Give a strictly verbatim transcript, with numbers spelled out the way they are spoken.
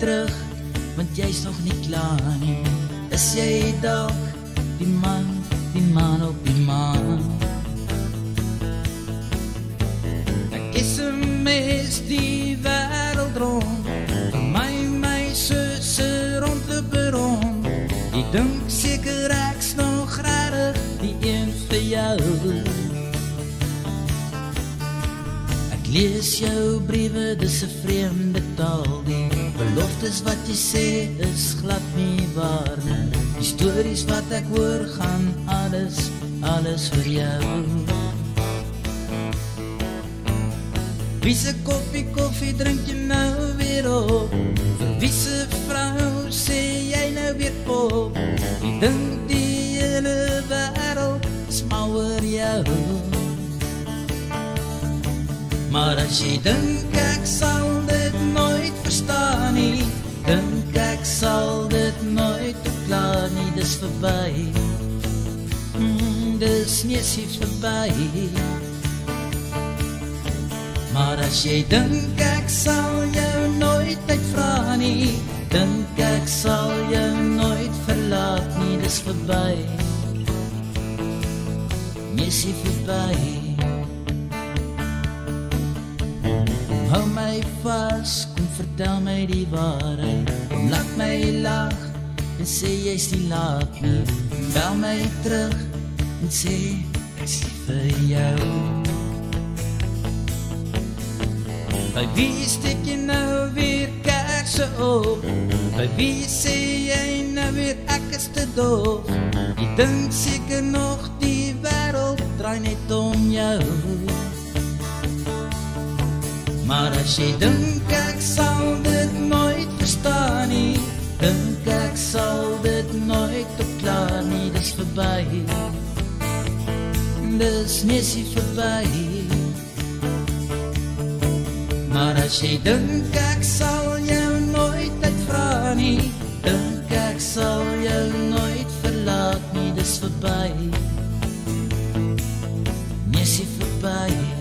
terug, want jy's nog nie klaar nie. Is jy dalk die man, die man op die maan? Ek is een mens die wêreld rond, vir my, my susse rond te rond. Die dink seker ek's nog rarig, die een vir jou. Ek lees jou briewe, dis 'n vreemde taal. Die beloftes wat jy sê is glad nie waar nie. Die stories wat ek hoor gaan alles, alles vir jou. Wie se koffie, koffie drink jy nou weer op? Vir wie se vrou sê jy nou weer op? Jy dink die hele wêreld is mal oor jou. Maar as jy dink ek sal dit nooit verstaan nie, dink ek sal dit nooit klaar nie, dis verby. Mm, dis nie so verby. Maar as jy dink ek sal jou nooit uitvra nie, dink ek sal jou nooit verlaat nie, dis verby. Nie so verby. Hou my vas, kom vertel my die waarheid. Kom laat my lag en sê jy's nie laat nie. Bel my terug en sê ek's lief vir jou. By wie steek jy nou weer kerse op? By wie sê jy nou weer ek is te doof? Jy dink seker nog die wêreld draai net om jou. Maar as jy dink ek sal dit nooit verstaan nie, dink ek sal dit nooit opklaar nie, dis verby. Dis nie so verby. Maar as jy dink ek sal jou nooit uitvra nie, dink ek sal jou nooit verlaat nie, dis verby. Nie so verby.